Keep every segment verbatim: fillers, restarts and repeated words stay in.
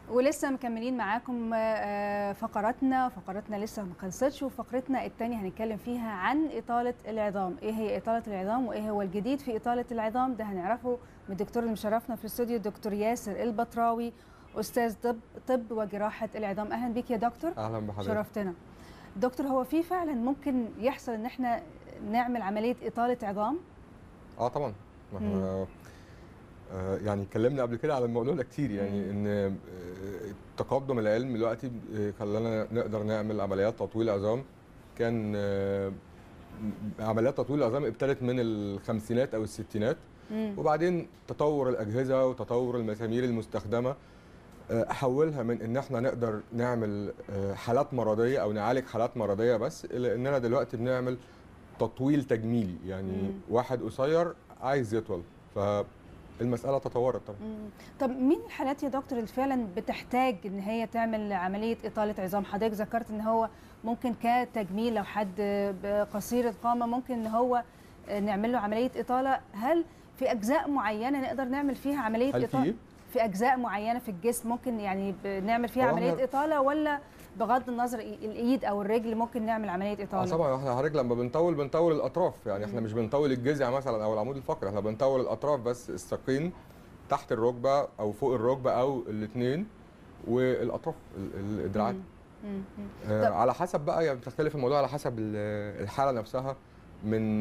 ولسه مكملين معاكم فقراتنا فقراتنا لسه ما خلصتش، وفقرتنا الثانيه هنتكلم فيها عن اطاله العظام. ايه هي اطاله العظام وايه هو الجديد في اطاله العظام؟ ده هنعرفه من الدكتور اللي مشرفنا في الاستوديو، الدكتور ياسر البطراوي، استاذ طب طب وجراحه العظام. اهلا بيك يا دكتور. اهلا بحضرتك. شرفتنا دكتور. هو في فعلا ممكن يحصل ان احنا نعمل عمليه اطاله عظام؟ اه طبعا. احنا آه يعني اتكلمنا قبل كده على الموضوع ده كتير، يعني مم. ان تقدم العلم دلوقتي خلانا نقدر نعمل عمليات تطويل عظام. كان آه عمليات تطويل العظام ابتدت من الخمسينات او الستينات، مم. وبعدين تطور الاجهزه وتطور المسامير المستخدمه حولها من ان احنا نقدر نعمل حالات مرضيه او نعالج حالات مرضيه بس، الى اننا دلوقتي بنعمل تطويل تجميلي، يعني مم. واحد قصير عايز يطول، فالمساله تطورت طبعا. مم. طب مين الحالات يا دكتور اللي فعلا بتحتاج ان هي تعمل عمليه اطاله عظام؟ حضرتك ذكرت ان هو ممكن كتجميل، لو حد قصير القامه ممكن ان هو نعمل له عمليه اطاله. هل في اجزاء معينه نقدر نعمل فيها عمليه هل اطاله؟ في في اجزاء معينه في الجسم ممكن يعني نعمل فيها عمليه اطاله، ولا بغض النظر الايد او الرجل ممكن نعمل عمليه اطاله؟ اه طبعا. احنا حضرتك لما بنطول بنطول الاطراف، يعني احنا مش بنطول الجذع مثلا او العمود الفقري، احنا بنطول الاطراف بس، الساقين تحت الركبه او فوق الركبه او الاثنين، والاطراف الدراعات. آه على حسب بقى، يعني بتختلف الموضوع على حسب الحاله نفسها، من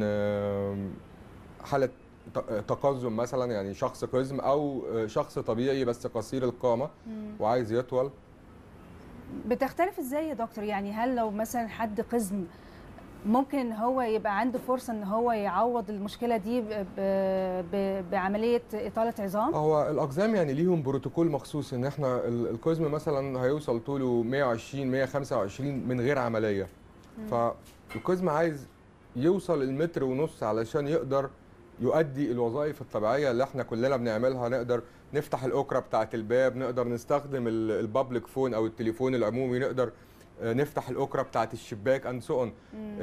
حاله تقزم مثلا، يعني شخص قزم، او شخص طبيعي بس قصير القامه وعايز يطول. بتختلف ازاي يا دكتور؟ يعني هل لو مثلا حد قزم ممكن ان هو يبقى عنده فرصه ان هو يعوض المشكله دي بعمليه اطاله عظام؟ هو الاقزام يعني ليهم بروتوكول مخصوص، ان احنا القزم مثلا هيوصل طوله مية وعشرين مية وخمسة وعشرين من غير عمليه، فالقزم عايز يوصل المتر ونص علشان يقدر يؤدي الوظائف الطبيعيه اللي احنا كلنا بنعملها. نقدر نفتح الاوكرا بتاعه الباب، نقدر نستخدم البابليك فون او التليفون العمومي، نقدر نفتح الاوكرا بتاعه الشباك اند سو اون.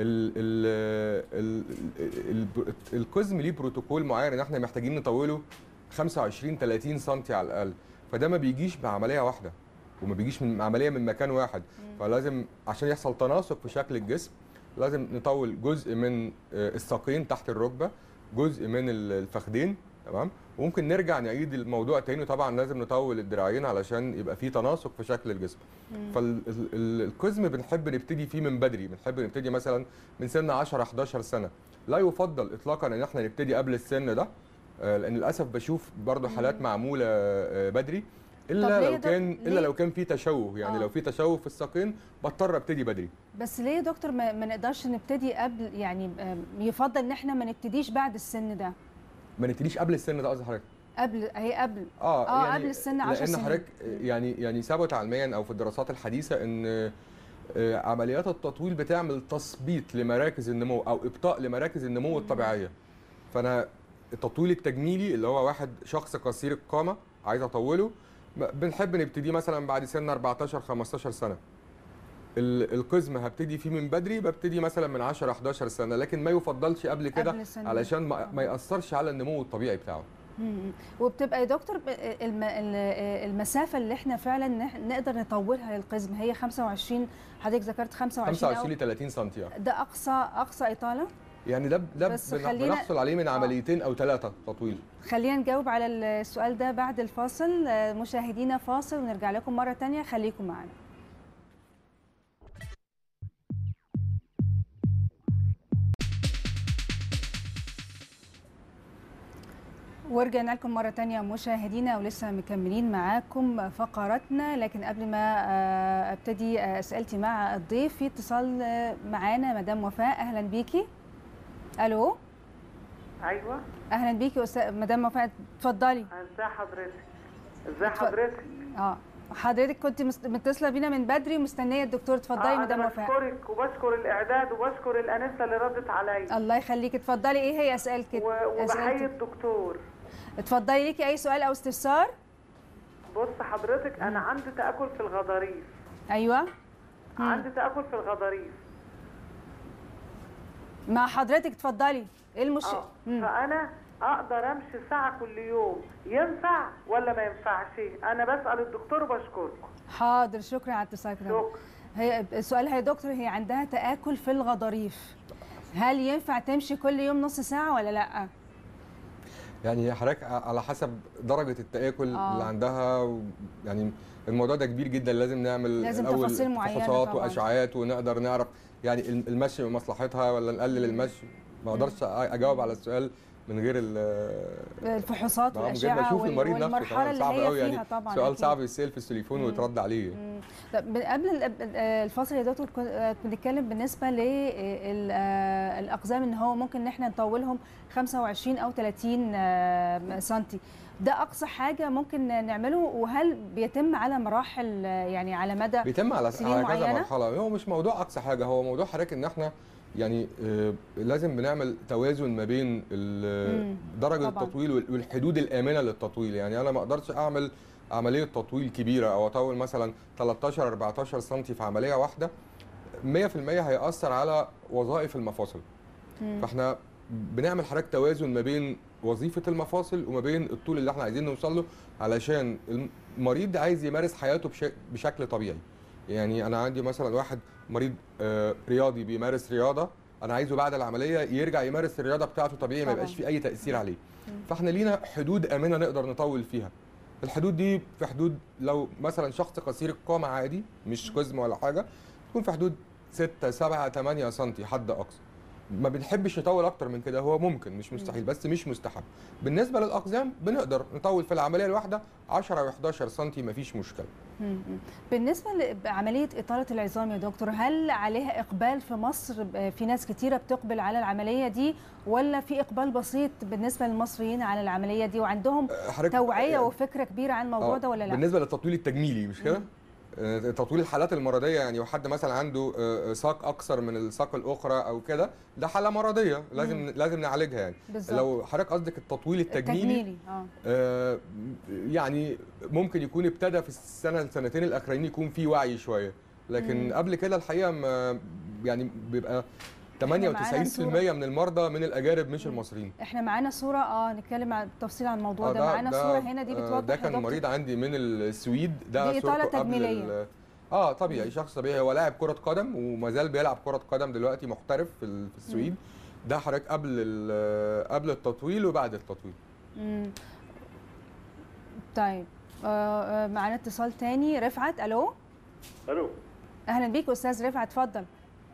القزم ليه بروتوكول معين ان احنا محتاجين نطوله خمسة وعشرين تلاتين سم على الاقل، فده ما بيجيش بعمليه واحده وما بيجيش من عمليه من مكان واحد، فلازم عشان يحصل تناسق في شكل الجسم لازم نطول جزء من الساقين تحت الركبه، جزء من الفخذين، تمام، وممكن نرجع نعيد الموضوع تاني، وطبعا لازم نطول الدراعين علشان يبقى فيه تناسق في شكل الجسم. فالقزم بنحب نبتدي فيه من بدري، بنحب نبتدي مثلا من سن عشرة حداشر سنه. لا يفضل اطلاقا ان احنا نبتدي قبل السن ده، لان للاسف بشوف برضو حالات معموله بدري، الا لو كان الا لو كان في تشوه، يعني آه. لو في تشوه في الساقين بضطر ابتدي بدري. بس ليه يا دكتور ما, ما نقدرش نبتدي قبل؟ يعني يفضل ان احنا ما نبتديش بعد السن ده. ما نبتديش قبل السن ده قصدي حضرتك؟ قبل هي قبل اه, آه يعني قبل السن عشر سنين. لان حضرتك يعني يعني ثبت علميا او في الدراسات الحديثه ان عمليات التطويل بتعمل تثبيط لمراكز النمو او ابطاء لمراكز النمو الطبيعيه. فانا التطويل التجميلي اللي هو واحد شخص قصير القامه عايز اطوله، بنحب نبتدي مثلا بعد سن أربعتاشر خمستاشر سنه. القزم هبتدي فيه من بدري، ببتدي مثلا من عشرة حداشر سنه، لكن ما يفضلش قبل كده علشان ما, ما ياثرش على النمو الطبيعي بتاعه. امم وبتبقى يا دكتور المسافه اللي احنا فعلا نقدر نطولها للقزم هي خمسة وعشرين، حضرتك ذكرت خمسة وعشرين خمسة وعشرين ل تلاتين سم. ده اقصى اقصى اطاله؟ يعني ده ده بنحصل عليه من عمليتين او ثلاثه تطويل. خلينا نجاوب على السؤال ده بعد الفاصل. مشاهدينا فاصل ونرجع لكم مره ثانيه، خليكم معنا. ورجعنا لكم مرة تانية مشاهدينا، ولسه مكملين معاكم فقراتنا. لكن قبل ما ابتدي اسئلتي مع الضيف، في اتصال معانا مدام وفاء. اهلا بيكي. الو. ايوه اهلا بيكي استاذ مدام وفاء، اتفضلي. ازي حضرتك؟ ازي حضرتك؟ اه حضرتك كنت متصله بينا من بدري ومستنيه الدكتور. اتفضلي آه مدام وفاء. بشكرك وبشكر الاعداد وبشكر الانسه اللي ردت عليا. الله يخليكي. اتفضلي، ايه هي اسئلتك؟ وبحيي الدكتور. اتفضلي، ليكي اي سؤال او استفسار؟ بص حضرتك، انا عندي تاكل في الغضاريف. ايوه عندي تاكل في الغضاريف مع حضرتك. اتفضلي، ايه المشكله؟ آه. فانا اقدر امشي ساعه كل يوم، ينفع ولا ما ينفعش؟ انا بسال الدكتور وبشكركم. حاضر، شكرا على اتصالك. شكرا. هي سؤالها يا دكتور، هي عندها تآكل في الغضاريف، هل ينفع تمشي كل يوم نص ساعة ولا لأ؟ يعني حضرتك على حسب درجه التآكل آه. اللي عندها و- يعني الموضوع ده كبير جدا، لازم نعمل لازم الأول تفاصيل معينة فحوصات طبعاً. واشعاعات ونقدر نعرف يعني المشي من مصلحتها ولا نقلل المشي. ما اقدرش اجاوب على السؤال من غير ال- الفحوصات من غير ما والأشعة اشوف وال- المريض نفسه. والمرحلة كمان اللي صعب هي قوي فيها يعني، طبعا. سؤال أكيد. صعب يتسال في التليفون مم. ويترد عليه. مم. طب قبل ال- الفاصل يا دكتور كنا بنتكلم بالنسبة للأقزام إن هو ممكن إن احنا نطولهم خمسة وعشرين أو ثلاثين آه، سنتي، ده أقصى حاجة ممكن نعمله؟ وهل بيتم على مراحل آه، يعني على مدى بيتم على سنين على كذا معينة؟ مرحله. هو مش موضوع اقصى حاجه، هو موضوع حضرتك ان احنا يعني آه، لازم بنعمل توازن ما بين ال- مم. درجه طبعاً. التطويل وال- والحدود الامنه للتطويل. يعني انا ما اقدرش اعمل عمليه تطويل كبيره او اطول مثلا تلتاشر اربعتاشر سم في عمليه واحده، مية في المية هيأثر على وظائف المفاصل. مم. فاحنا بنعمل حضرتك توازن ما بين وظيفه المفاصل وما بين الطول اللي احنا عايزين نوصل له، علشان المريض عايز يمارس حياته بش- بشكل طبيعي. يعني انا عندي مثلا واحد مريض آه، رياضي بيمارس رياضه، انا عايزه بعد العمليه يرجع يمارس الرياضه بتاعته طبيعي، ما طبعاً. يبقاش فيه اي تاثير عليه. فاحنا لينا حدود امنه نقدر نطول فيها. الحدود دي في حدود لو مثلا شخص قصير القامه عادي مش قزم ولا حاجه، تكون في حدود ستة سبعة تمانية سم حد اقصى. ما بنحبش نطول اكتر من كده، هو ممكن مش مستحيل بس مش مستحب. بالنسبه للاقزام بنقدر نطول في العمليه الواحده عشرة او احداشر سم، مفيش مشكله. مم. بالنسبة لعملية إطالة العظام يا دكتور، هل عليها إقبال في مصر؟ في ناس كتيرة بتقبل على العملية دي ولا في إقبال بسيط بالنسبة للمصريين على العملية دي وعندهم حضرتك- توعية وفكرة كبيرة عن الموضوع آه، ده ولا لا؟ بالنسبه للتطويل التجميلي مش كده؟ آه، تطويل الحالات المرضيه، يعني وحد مثلا عنده آه، ساق اقصر من الساق الاخرى او كده، ده حاله مرضيه لازم مم. لازم نعالجها يعني. بالظبط. لو حضرتك قصدك التطويل التجميلي، التجميلي اه آه، يعني ممكن يكون ابتدى في السنه السنتين الاخرين يكون في وعي شويه، لكن مم. قبل كده الحقيقه ما يعني بيبقى ثمانية وتسعين في المية من المرضى من الاجانب مش المصريين. احنا معانا صورة اه نتكلم عن التفصيل عن الموضوع آه، ده. معانا صورة هنا دي آه، بتوضح ده يا كان دكتور. مريض عندي من السويد، ده دي إطالة صورته قبل تجميلية. ال- اه طبيعي، شخص طبيعي، هو لاعب كرة قدم وما زال بيلعب كرة قدم دلوقتي محترف في ال- في السويد. ده حضرتك قبل ال- قبل التطويل وبعد التطويل. مم. طيب آه، آه، معانا اتصال تاني. رفعت، الو. الو. اهلا بيك استاذ رفعت، اتفضل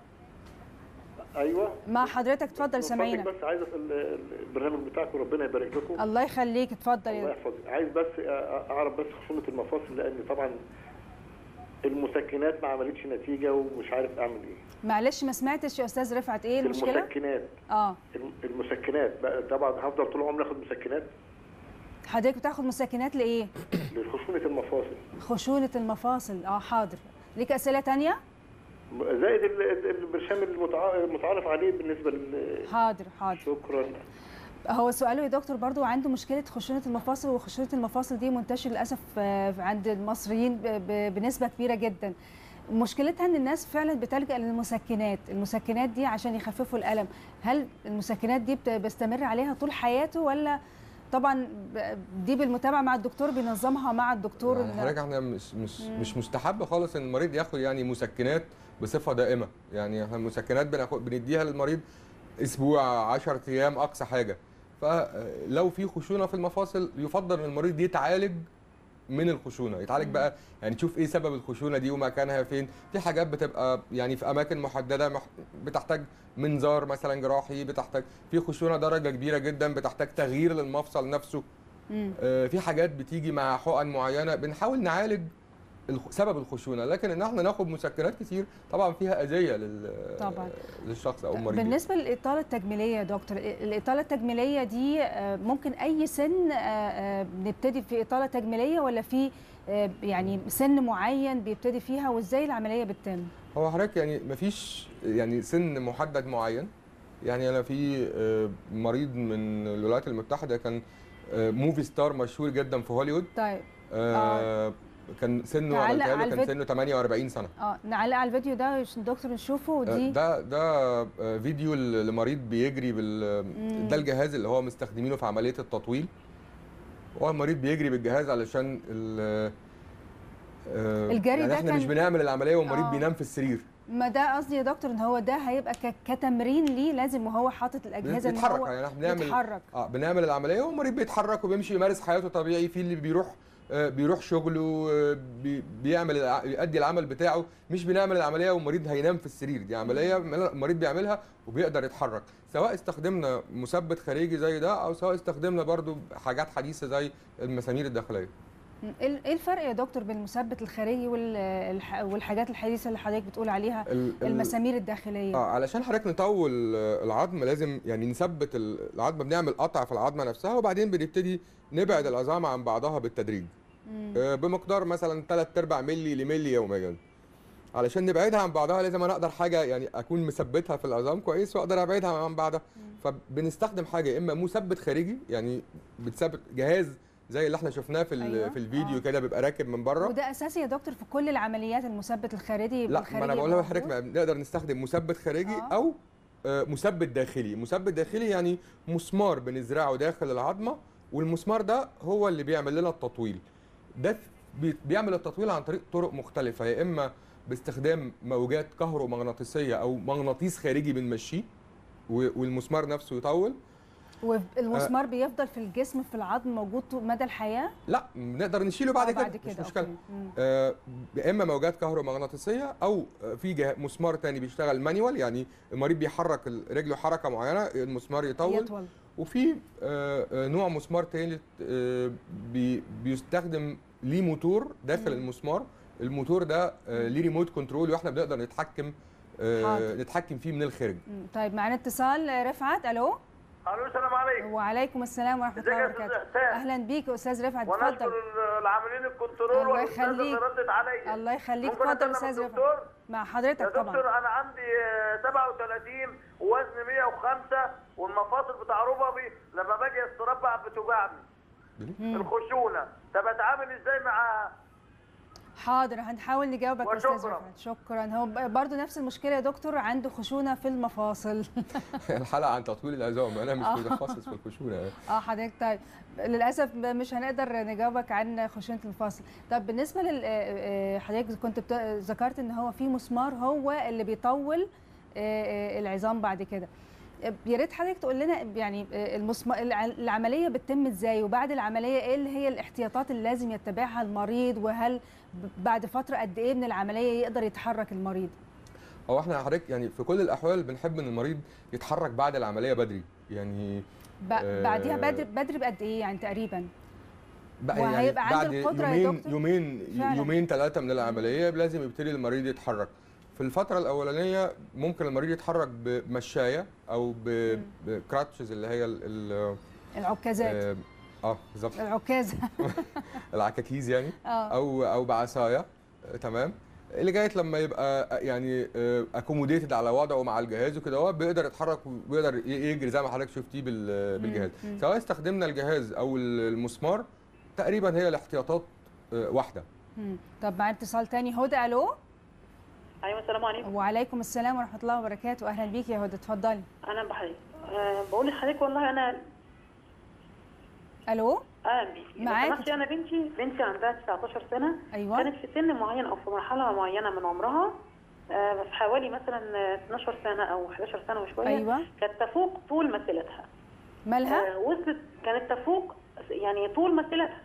ايوه مع حضرتك، اتفضل من سامعينك. فضلك بس عايز اسال ال- البرنامج بتاعكم ربنا يبارك لكم. الله يخليك، اتفضل الله يا يحفظك. عايز بس أ- اعرف بس خشونه المفاصل، لان طبعا المسكنات ما عملتش نتيجه ومش عارف اعمل ايه. معلش ما سمعتش يا استاذ رفعت، ايه المشكله؟ المسكنات اه الم- المسكنات بقى طبعا هفضل طول عمري اخد مسكنات حضرتك بتاخد مسكنات لايه؟ لخشونه المفاصل، خشونه المفاصل. اه حاضر. ليك اسئله تانية؟ زائد ال- ال- البرشام المتع- المتعارف عليه بالنسبه لل. حاضر حاضر. شكرا. هو سؤاله يا دكتور برضو عنده مشكله خشونه المفاصل، وخشونه المفاصل دي منتشر للاسف آه، عند المصريين ب- ب- بنسبه كبيره جدا. مشكلتها ان الناس فعلا بتلجأ للمسكنات، المسكنات دي عشان يخففوا الالم. هل المسكنات دي بت- بيستمر عليها طول حياته ولا طبعا ب- دي بالمتابعه مع الدكتور بينظمها مع الدكتور؟ يعني حضرتك احنا مش مش مش مستحب خالص ان المريض ياخد يعني مسكنات بصفه دائمه. يعني احنا المسكنات بناخد بنديها للمريض اسبوع عشرة ايام اقصى حاجه. فلو في خشونه في المفاصل يفضل ان المريض يتعالج من الخشونه، يتعالج بقى يعني تشوف ايه سبب الخشونه دي ومكانها فين. في حاجات بتبقى يعني في اماكن محدده مح- بتحتاج منظار مثلا جراحي، بتحتاج في خشونه درجه كبيره جدا بتحتاج تغيير للمفصل نفسه. مم. آه، في حاجات بتيجي مع حقن معينه بنحاول نعالج الخ- سبب الخشونه، لكن ان احنا ناخد مسكنات كتير طبعا فيها اذيه لل طبعا. للشخص او المريض. بالنسبه للاطاله التجميليه يا دكتور، الاطاله التجميليه دي آه، ممكن اي سن آه، آه، نبتدي في اطاله تجميليه ولا في آه، يعني سن معين بيبتدي فيها، وازاي العمليه بتتم؟ هو حضرتك يعني مفيش يعني سن محدد معين. يعني انا في آه، مريض من الولايات المتحده كان آه، موفي ستار مشهور جدا في هوليوود. طيب آه، كان سنه تعلق عملتها على له كان الفيديو. سنه ثمانية وأربعين سنه. اه نعلق على الفيديو ده عشان الدكتور نشوفه. ودي ده ده فيديو لمريض بيجري بال مم. ده الجهاز اللي هو مستخدمينه في عمليه التطويل. هو المريض بيجري بالجهاز علشان ال الجري يعني ده احنا كان- مش بنعمل العمليه والمريض آه. بينام في السرير. ما ده قصدي يا دكتور ان هو ده هيبقى ك- كتمرين ليه لازم وهو حاطط الاجهزه ان بيتحرك هو يعني احنا بنعمل يتحرك. اه بنعمل العمليه والمريض بيتحرك وبيمشي يمارس حياته طبيعي. في اللي بيروح آه بيروح شغله آه بي بيعمل الع- يؤدي العمل بتاعه. مش بنعمل العمليه والمريض هينام في السرير. دي عمليه المريض بيعملها وبيقدر يتحرك، سواء استخدمنا مثبت خارجي زي ده او سواء استخدمنا برضو حاجات حديثه زي المسامير الداخليه. ايه ايه الفرق يا دكتور بين المثبت الخارجي والح- والحاجات الحديثه اللي حضرتك بتقول عليها ال- ال- المسامير الداخليه؟ اه علشان حضرتك نطول آه، العظم لازم يعني نثبت ال- العظمه. بنعمل قطع في العظمه نفسها وبعدين بنبتدي نبعد العظام عن بعضها بالتدريج مم. آه، بمقدار مثلا ثلاثة أرباع ملي لملي يوميا. علشان نبعدها عن بعضها لازم انا اقدر حاجه يعني اكون مثبتها في العظام كويس واقدر ابعدها عن بعضها. فبنستخدم حاجه اما مثبت خارجي يعني بتثبت جهاز زي اللي احنا شفناه في ال- أيوة. في الفيديو آه. كده بيبقى راكب من بره. وده اساسي يا دكتور في كل العمليات المثبت الخارجي؟ لا الخارجي ما انا بقول لحضرتك موجود؟ نقدر نستخدم مثبت خارجي آه. او آه، مثبت داخلي. مثبت داخلي يعني مسمار بنزرعه داخل العظمه والمسمار ده هو اللي بيعمل لنا التطويل. ده بي- بيعمل التطويل عن طريق طرق مختلفه، يا اما باستخدام موجات كهرومغناطيسيه او مغناطيس خارجي بنمشيه و- والمسمار نفسه يطول. والمسمار بيفضل في الجسم في العظم موجود طول مدى الحياه؟ لا نقدر نشيله بعد آه، كده, بعد مش كده مشكله. أوكي. مم. آه، يا اما موجات كهرومغناطيسيه او آه، في جه- مسمار تاني بيشتغل مانيوال، يعني المريض بيحرك ال- رجله حركه معينه المسمار يطول. يطول. وفي آه، آه، نوع مسمار تاني آه، بي- بيستخدم ليه موتور داخل مم. المسمار. الموتور ده آه، ليه ريموت كنترول واحنا بنقدر نتحكم آه، حاضر. نتحكم فيه من الخارج. مم. طيب معانا اتصال رفعت. الو. الو السلام عليكم. وعليكم السلام ورحمه ازيك الله يا استاذ وبركاته. احسان؟ اهلا بيك يا استاذ رفعت، وانا اتفضل. اشكر العاملين الكنترول الله والاستاذه اللي يخليك. ردت عليا. الله يخليك، ممكن اتفضل أكلم استاذ رفعت. الدكتور؟ مع يا حضرتك دكتور طبعا. انا عندي آه، سبعة وثلاثين ووزن مية وخمسة والمفاصل بتاع ربابي لما باجي استربع بتوجعني مم. الخشونه. طب اتعامل ازاي مع حاضر هنحاول نجاوبك يا استاذ وشكراً. رفعت. شكرا. هو برضه نفس المشكله يا دكتور، عنده خشونه في المفاصل. الحلقه عن تطويل العظام، انا مش آه. متخصص في الخشونه يعني. اه حضرتك طيب للاسف مش هنقدر نجاوبك عن خشونه المفاصل. طب بالنسبه لل آه، آه، حضرتك كنت بت- ذكرت ان هو في مسمار هو اللي بيطول آه، آه، العظام بعد كده. آه، يا ريت حضرتك تقول لنا يعني آه، المسم... الع- العمليه بتتم ازاي، وبعد العمليه ايه اللي هي الاحتياطات اللي لازم يتبعها المريض، وهل ب- بعد فتره قد ايه من العمليه يقدر يتحرك المريض؟ هو احنا حضرتك يعني في كل الاحوال بنحب ان المريض يتحرك بعد العمليه بدري يعني. ب... آه، بعديها بدري بدري بقد ايه يعني تقريبا؟ بقى وهيبقى عنده بعد القدرة يا يومين دكتور؟ يومين فعلا. يومين ثلاثه من العمليه لازم يبتدي المريض يتحرك. في الفتره الاولانيه ممكن المريض يتحرك بمشايه او ب- بكراتشز اللي هي ال ال العكازات. اه آه، بالظبط العكازه. العكاكيز يعني اه او او بعصايه. آه، تمام. لغايه لما يبقى آه، يعني اكوموديتد على وضعه مع الجهاز وكده هو بيقدر يتحرك وبيقدر ي- يجري زي ما حضرتك شفتيه بال- بالجهاز. مم. سواء استخدمنا الجهاز او المسمار تقريبا هي الاحتياطات آه، واحده. مم. طب معانا اتصال تاني. هدى. الو. ايوه السلام عليكم. وعليكم السلام ورحمه الله وبركاته. اهلا بيك يا هدى، اتفضلي. اهلا بحضرتك. أه بقول لحضرتك والله انا الو. اهلا بيكي. معاكي. لو سمحتي انا بنتي بنتي عندها تسعتاشر سنه. ايوه. كانت في سن معين او في مرحله معينه من عمرها أه في حوالي مثلا اتناشر سنه او حداشر سنه وشويه. ايوه. كانت تفوق طول مسيرتها. مالها؟ أه وصلت كانت تفوق يعني طول مسيرتها.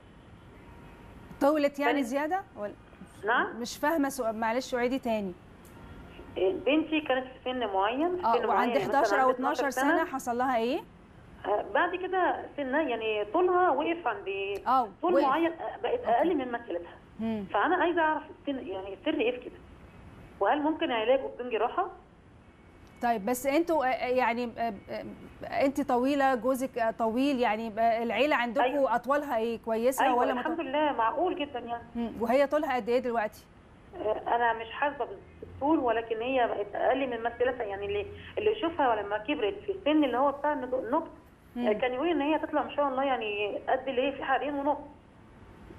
طولت يعني كانت- زياده ولا؟ نعم. مش فاهمه سؤال، معلش عيدي تاني. بنتي كانت في سن معين اه سن وعند معين، مثلاً احداشر او عند اتناشر سنه حصل لها ايه؟ آه، بعد كده سنها يعني طولها وقف عند اه طول وقف. معين، آه، بقت اقل من مسيرتها. مم. فانا عايزه اعرف السن يعني السر ايه في كده، وهل ممكن علاجه بدون جراحه؟ طيب بس انتوا آه، آه، يعني آه، آه، انت طويله، جوزك آه، طويل، يعني آه، العيله عندكم أيوة. اطوالها ايه، كويسه ايوه ولا الحمد مت... لله معقول جدا يعني. مم. وهي طولها قد ايه دلوقتي؟ آه، انا مش حاسبه بالطول، ولكن هي بقت اقل من مسيرتها. يعني اللي اللي يشوفها لما كبرت في السن اللي هو بتاع النضج مم. آه، كان يقول ان هي تطلع ما شاء الله يعني قد اللي هي في حالين ونص.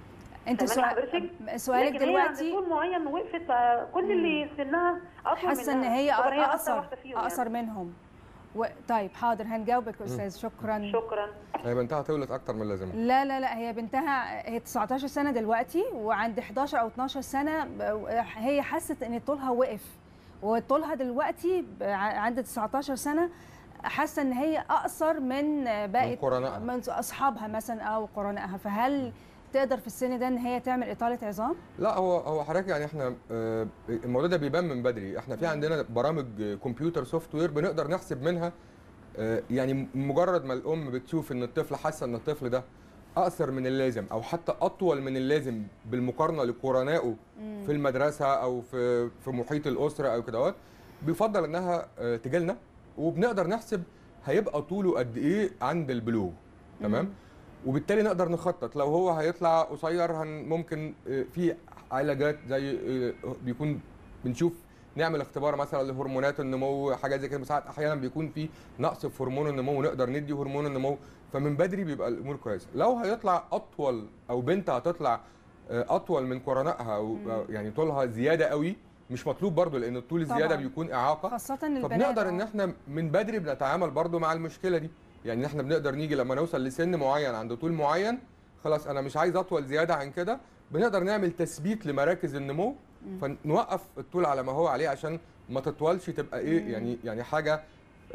انت سامعني سؤال حضرتك؟ سؤالك لكن هي عند دلوقتي طول معين وقفت بقى كل اللي سنها اطول حاسه ان منها. هي طبعاً هي أكتر اقصر واحدة فيهم اقصر يعني. منهم و... طيب حاضر هنجاوبك استاذ. شكرا. شكرا. هي بنتها تولد اكتر من اللازم. لا لا لا هي بنتها هي تسعتاشر سنه دلوقتي، وعند حداشر او اتناشر سنه ب- هي حست ان طولها وقف، وطولها دلوقتي ب- عند تسعتاشر سنه حاسه ان هي اقصر من باقي من قرنائها. من اصحابها مثلا او قرنائها. فهل تقدر في السن ده ان هي تعمل اطاله عظام؟ لا هو هو حضرتك يعني احنا آه، الموضوع ده بيبان من بدري. احنا في عندنا برامج كمبيوتر سوفت وير بنقدر نحسب منها آه، يعني مجرد ما الام بتشوف ان الطفل حاسه ان الطفل ده اقصر من اللازم او حتى اطول من اللازم بالمقارنه لقرنائه في المدرسه او في في محيط الاسره او كده، بيفضل انها آه، تجي لنا وبنقدر نحسب هيبقى طوله قد ايه عند البلوغ. تمام. وبالتالي نقدر نخطط لو هو هيطلع قصير هن ممكن آه، في علاجات زي آه، بيكون بنشوف نعمل اختبار مثلا لهرمونات النمو، حاجات زي كده. ساعات احيانا بيكون في نقص في هرمون النمو ونقدر ندي هرمون النمو، فمن بدري بيبقى الامور كويسه. لو هيطلع اطول او بنت هتطلع آه، اطول من قرنائها او أو يعني طولها زياده قوي، مش مطلوب برضو لان الطول الزياده طبعاً. بيكون اعاقه، خاصه البنات. فبنقدر آه. ان احنا من بدري بنتعامل برضو مع المشكله دي. يعني احنا بنقدر نيجي لما نوصل لسن معين عند طول معين، خلاص انا مش عايز اطول زياده عن كده، بنقدر نعمل تثبيت لمراكز النمو فنوقف الطول على ما هو عليه عشان ما تطولش تبقى ايه يعني يعني حاجه آه،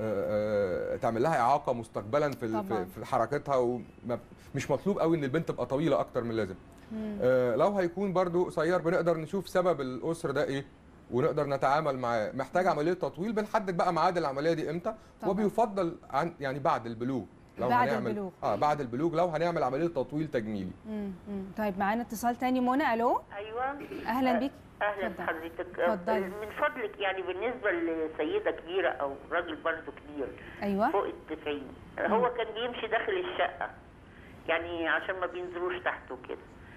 آه، تعمل لها اعاقه مستقبلا في ال- طبعاً. في في حركتها. ومش مطلوب قوي ان البنت تبقى طويله اكتر من اللازم. آه، لو هيكون برضو قصير بنقدر نشوف سبب القصر ده ايه ونقدر نتعامل معاه. محتاج عمليه تطويل بنحدد بقى ميعاد العمليه دي امتى، طبعاً. وبيفضل عن يعني بعد البلوغ. لو بعد هنعمل البلوغ. اه بعد البلوغ لو هنعمل عمليه تطويل تجميلي. مم. مم. طيب معانا اتصال تاني. منى، الو. ايوه. اهلا بيك. اهلا اتفضل. بحضرتك. اتفضلي. من فضلك يعني بالنسبه لسيده كبيره او راجل برضه كبير ايوه. فوق التسعين، هو كان بيمشي داخل الشقه يعني عشان ما بينزلوش تحته كده،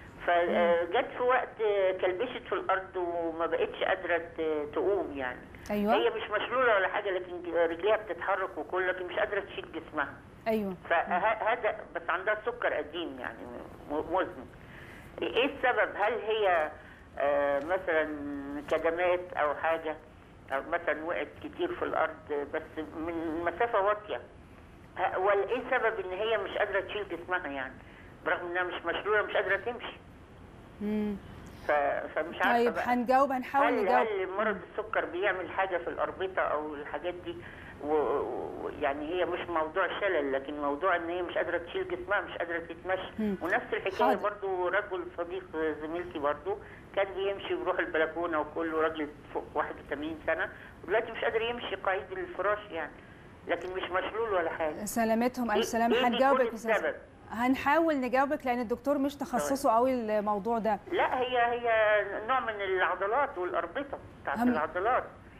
فجت في وقت كلبشت في الارض وما بقتش قادره ت- تقوم يعني. ايوه. هي مش مشلوله ولا حاجه لكن رجليها بتتحرك وكل، لكن مش قادره تشيل جسمها. ايوه. فهذا بس عندها سكر قديم يعني م- مزمن. ايه السبب؟ هل هي آه مثلا كدمات او حاجه، او مثلا وقعت كتير في الارض بس من مسافه واطيه، ه- ولا ايه سبب ان هي مش قادره تشيل جسمها يعني برغم انها مش مشلوله مش قادره تمشي؟ مم. ف... فمش عارفه طيب بقى. هنجاوب هنحاول هل نجاوب. هل مرض السكر بيعمل حاجه في الاربطه او الحاجات دي؟ ويعني هي مش موضوع شلل لكن موضوع ان هي مش قادره تشيل جسمها مش قادره تتمشى. مم. ونفس الحكايه حاضر. برضو رجل صديق زميلتي برضو كان بيمشي بيروح البلكونه وكله راجل فوق واحد وثمانين سنه ودلوقتي مش قادر يمشي قاعد الفراش يعني لكن مش مشلول ولا حاجه. سلامتهم الف إيه- سلامه. إيه هنجاوبك بيكون يا استاذ. السبب؟ هنحاول نجاوبك لان الدكتور مش تخصصه قوي الموضوع ده. لا هي هي نوع من العضلات والاربطه بتاعت هم- العضلات.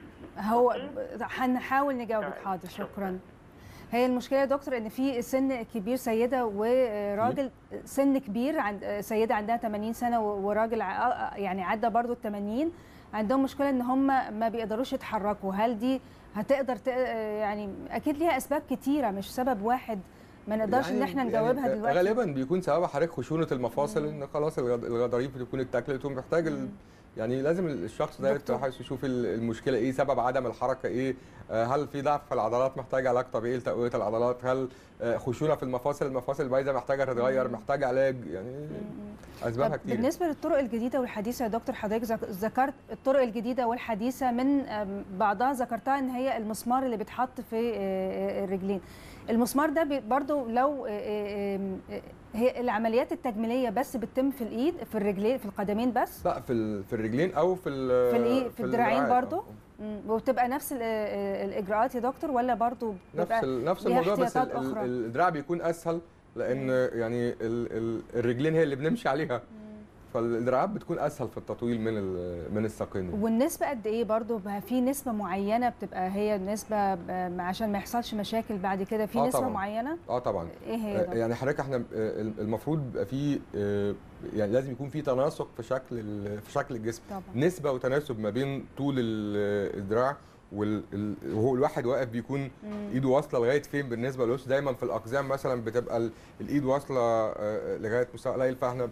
هو أوكي. هنحاول نجاوبك. طيب، حاضر. شكراً. شكرا. هي المشكله يا دكتور ان في سن كبير سيده وراجل سن كبير عند سيده عندها ثمانين سنه وراجل ع- يعني عدى برضو ال ثمانين عندهم مشكله ان هم ما بيقدروش يتحركوا. هل دي هتقدر ت... يعني اكيد ليها اسباب كتيره مش سبب واحد ما نقدرش ان احنا نجاوبها يعني دلوقتي. غالبا بيكون سببها حضرتك خشونه المفاصل، ان خلاص الغض- الغضاريف بتكون اتاكلت ومحتاج ال... يعني لازم الشخص ده دكتور. يتحس يشوف ال- المشكله ايه، سبب عدم الحركه ايه، آه، هل في ضعف في العضلات محتاج علاج طبيعي لتقويه العضلات، هل آه، خشونه في المفاصل المفاصل بايظه محتاجه تتغير محتاج علاج، يعني اسبابها طب كتير. بالنسبه للطرق الجديده والحديثه يا دكتور حضرتك ذك- ذكرت الطرق الجديده والحديثه من آم، بعضها ذكرتها ان هي المسمار اللي بيتحط في آه، الرجلين. المسمار ده بي- برضو لو آه، آه، آم، آه، هي العمليات التجميليه بس بتتم في الايد في الرجلين في القدمين بس لا في ال- في الرجلين او في ال- في الايه في الدراعين الدراعات، برضو. آه. مم. وبتبقى نفس ال- آه، الاجراءات يا دكتور ولا برضو نفس بيبقى ال- نفس ليها الموضوع بس ال- احتياطات ال- أخرى؟ الدراع بيكون اسهل لان يعني ال- ال- الرجلين هي اللي بنمشي عليها، فالدراعات بتكون اسهل في التطويل من ال- من الساقين. والنسبة قد ايه برضو بقى في نسبة معينة بتبقى هي النسبة ب- عشان ما يحصلش مشاكل بعد كده في آه نسبة طبعاً. معينة؟ اه طبعا. ايه هي آه، ده؟ يعني حضرتك احنا آه، المفروض بيبقى في آه، يعني لازم يكون في تناسق في شكل ال- في شكل الجسم، طبعا. نسبه وتناسب ما بين طول ال- الدراع وال- ال- وهو الواحد واقف بيكون ايده واصله لغايه فين بالنسبه للوش. دايما في الاقزام مثلا بتبقى ال- الايد واصله آه، لغايه مستوى قليل، فاحنا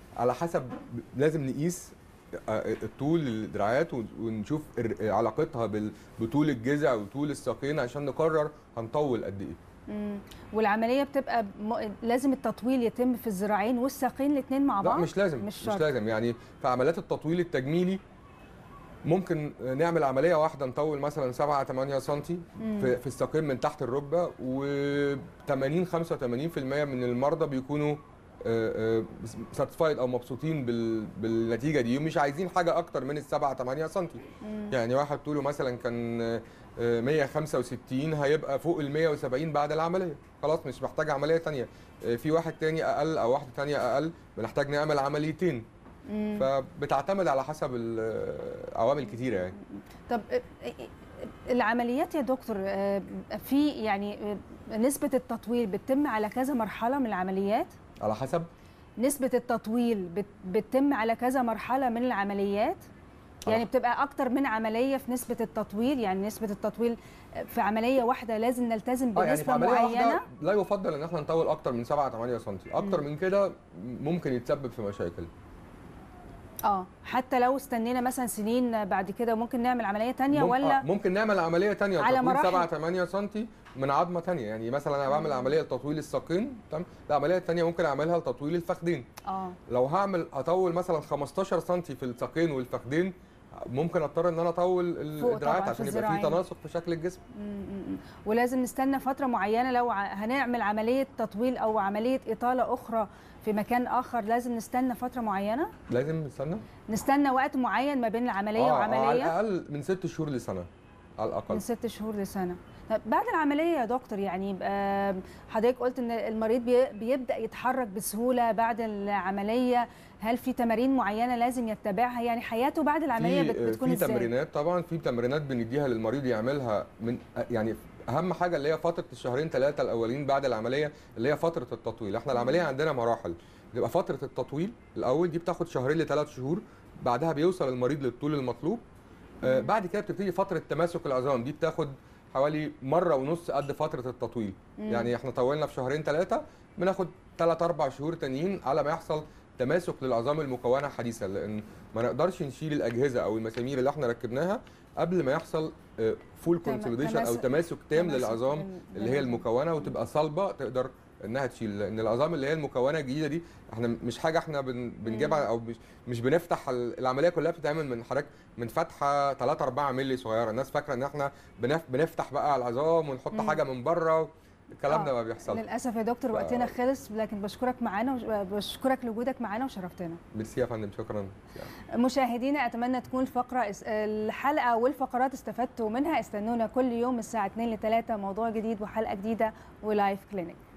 على حسب، لازم نقيس طول الدراعات ونشوف علاقتها بطول الجذع وطول الساقين عشان نقرر هنطول قد ايه. امم والعمليه بتبقى م... لازم التطويل يتم في الذراعين والساقين الاثنين مع بعض؟ لا مش لازم، مش, مش لازم. يعني في عمليات التطويل التجميلي ممكن نعمل عمليه واحده نطول مثلا سبعة ثمانية سم في, في الساقين من تحت الركبه، و ثمانين خمسة وثمانين بالمية من المرضى بيكونوا ساتسفايد او مبسوطين بالنتيجه دي ومش عايزين حاجه اكتر من السبعة ثمانية سم. يعني واحد طوله مثلا كان مية وخمسة وستين هيبقى فوق ال مية وسبعين بعد العمليه، خلاص مش محتاج عمليه ثانيه. في واحد تاني اقل او واحده ثانيه اقل بنحتاج نعمل عمليتين. فبتعتمد على حسب عوامل كتيره يعني. طب العمليات يا دكتور في يعني نسبه التطويل بتتم على كذا مرحله من العمليات؟ على حسب نسبة التطويل بتتم على كذا مرحلة من العمليات؟ يعني بتبقى أكتر من عملية في نسبة التطويل، يعني نسبة التطويل في عملية واحدة لازم نلتزم بنسبة يعني معينة؟ لا يفضل إن احنا نطول أكتر من سبعة ثمانية سم، أكتر م. من كده ممكن يتسبب في مشاكل. اه حتى لو استنينا مثلا سنين بعد كده ممكن نعمل عمليه ثانيه مم... ولا ممكن نعمل عمليه ثانيه على مراحل سبعة ثمانية سم من عظمه ثانيه. يعني مثلا انا بعمل عمليه لتطويل الساقين، تمام، العمليه الثانيه ممكن اعملها لتطويل الفخذين. اه لو هعمل اطول مثلا خمستاشر سم في الساقين والفخذين ممكن اضطر ان انا اطول الدراعات عشان يبقى في تناسق في شكل الجسم. مم. ولازم نستنى فتره معينه لو هنعمل عمليه تطويل او عمليه اطاله اخرى في مكان اخر، لازم نستنى فتره معينه؟ لازم نستنى نستنى وقت معين ما بين العمليه آه وعمليه؟ على الاقل من ست شهور لسنه على الاقل. من ست شهور لسنه. بعد العمليه يا دكتور يعني حضرتك قلت ان المريض بيبدا يتحرك بسهوله بعد العمليه، هل في تمارين معينه لازم يتبعها؟ يعني حياته بعد العمليه بتكون ازاي؟ في تمرينات طبعا، في تمرينات بنديها للمريض يعملها من يعني اهم حاجه اللي هي فتره الشهرين ثلاثه الاولين بعد العمليه اللي هي فتره التطويل. احنا العمليه عندنا مراحل، بتبقى فتره التطويل الاول دي بتاخد شهرين لثلاث شهور، بعدها بيوصل المريض للطول المطلوب. آه بعد كده بتبتدي فتره تماسك العظام، دي بتاخد حوالي مره ونص قد فتره التطويل. مم. يعني احنا طولنا في شهرين ثلاثه، بناخد ثلاث اربع شهور تانيين على ما يحصل تماسك للعظام المكونه حديثا، لان ما نقدرش نشيل الاجهزه او المسامير اللي احنا ركبناها قبل ما يحصل فول كونسوليديشن او تماسك تام للعظام اللي هي المكونه وتبقى صلبه تقدر انها تشيل. لان العظام اللي هي المكونه الجديده دي احنا مش حاجه احنا بنجيبها او مش بنفتح، العمليه كلها بتتعمل من حضرتك من فتحه ثلاثة أربعة مللي صغيره. الناس فاكره ان احنا بنفتح بقى العظام ونحط مم. حاجه من بره، الكلام ده ما بيحصلش للاسف يا دكتور. وقتنا ف... خلص، لكن بشكرك معانا وبشكرك لوجودك معانا وشرفتنا. ميرسي يا فندم، شكرا. مشاهدينا اتمنى تكون الفقره الحلقه والفقرات استفدتوا منها. استنونا كل يوم الساعه اتنين ل تلاتة موضوع جديد وحلقه جديده ولايف كلينيك.